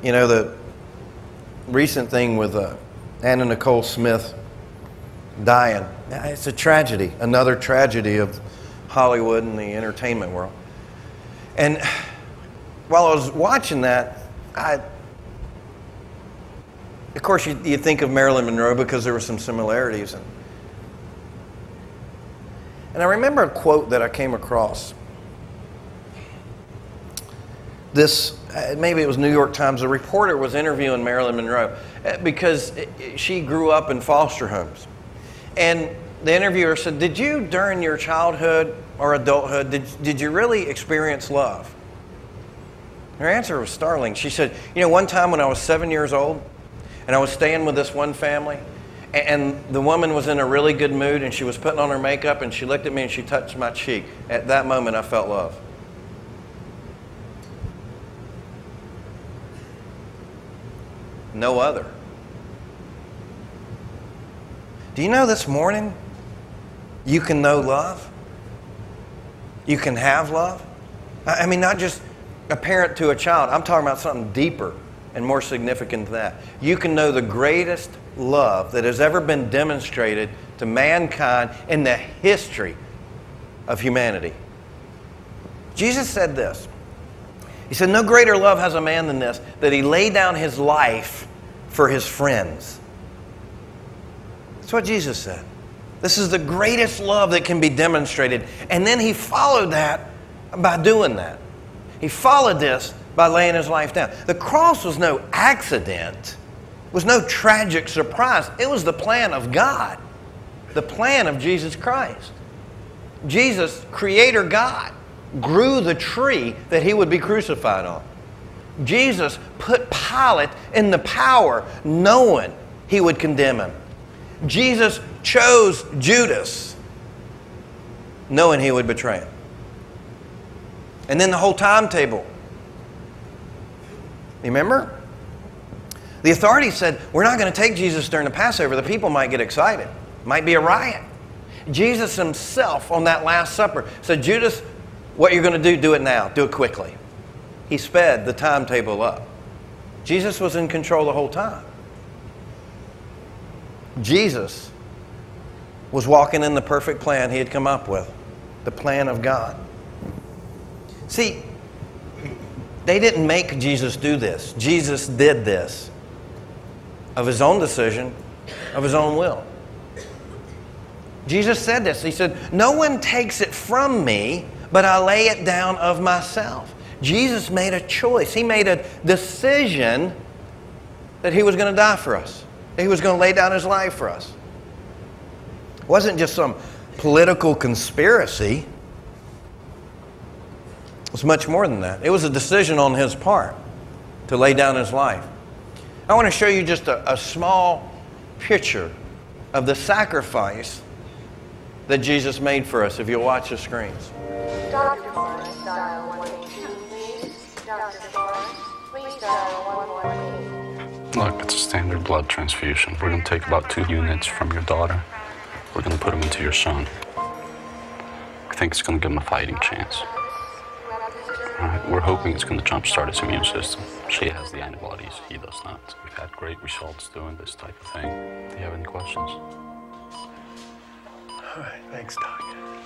You know, the recent thing with Anna Nicole-Smith dying, it's a tragedy, another tragedy of Hollywood and the entertainment world. And while I was watching that, of course, you think of Marilyn Monroe because there were some similarities. And I remember a quote that I came across. This, maybe it was New York Times, a reporter was interviewing Marilyn Monroe because she grew up in foster homes. And the interviewer said, did you, during your childhood or adulthood, did you really experience love? Her answer was startling. She said, you know, one time when I was 7 years old, and I was staying with this one family, and the woman was in a really good mood, and she was putting on her makeup, and she looked at me and she touched my cheek. At that moment, I felt love. No other. Do you know this morning you can know love? You can have love? I mean, not just a parent to a child. I'm talking about something deeper and more significant than that. You can know the greatest love that has ever been demonstrated to mankind in the history of humanity. Jesus said this. He said, no greater love has a man than this, that he lay down his life for his friends. That's what Jesus said. This is the greatest love that can be demonstrated. And then he followed that by doing that. He followed this by laying his life down. The cross was no accident. It was no tragic surprise. It was the plan of God. The plan of Jesus Christ. Jesus, Creator God, grew the tree that he would be crucified on. Jesus put Pilate in the power knowing he would condemn him. Jesus chose Judas knowing he would betray him. And then the whole timetable. Remember? The authorities said, we're not going to take Jesus during the Passover. The people might get excited. Might be a riot. Jesus himself on that Last Supper said, Judas, what you're going to do it now. Do it quickly. He sped the timetable up. Jesus was in control the whole time. Jesus was walking in the perfect plan he had come up with. The plan of God. See, they didn't make Jesus do this. Jesus did this of his own decision, of his own will. Jesus said this. He said, no one takes it from me, but I lay it down of myself. Jesus made a choice. He made a decision that he was going to die for us. That he was going to lay down his life for us. It wasn't just some political conspiracy. It was much more than that. It was a decision on his part to lay down his life. I want to show you just a small picture of the sacrifice that Jesus made for us, if you'll watch the screens. Dr. Forrest, dial 182, please. Dr. Forrest, please dial 118. Look, it's a standard blood transfusion. We're going to take about 2 units from your daughter. We're going to put them into your son. I think it's going to give him a fighting chance. All right, we're hoping it's going to jumpstart his immune system. She has the antibodies, he does not. We've had great results doing this type of thing. Do you have any questions? All right, thanks, Doc.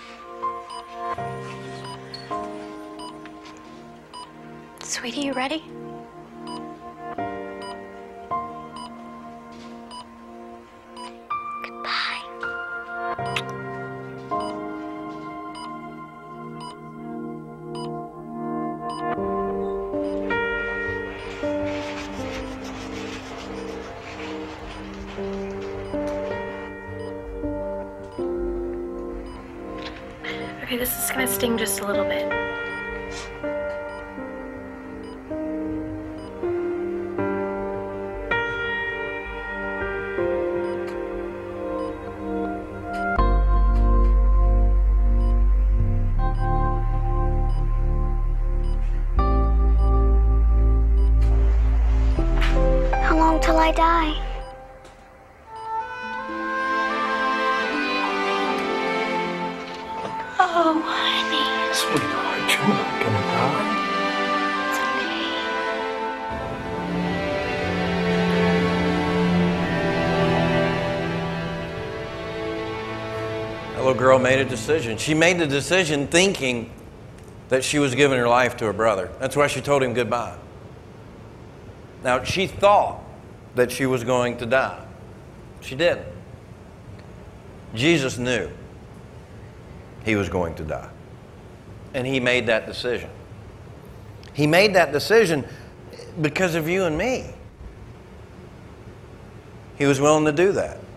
Sweetie, you ready? Goodbye. Okay, this is gonna sting just a little bit. How long till I die? Oh, honey. Sweetheart, you're not gonna die. It's okay. That little girl made a decision. She made the decision thinking that she was giving her life to her brother. That's why she told him goodbye. Now, she thought that she was going to die. She didn't. Jesus knew he was going to die. And he made that decision. He made that decision because of you and me. He was willing to do that.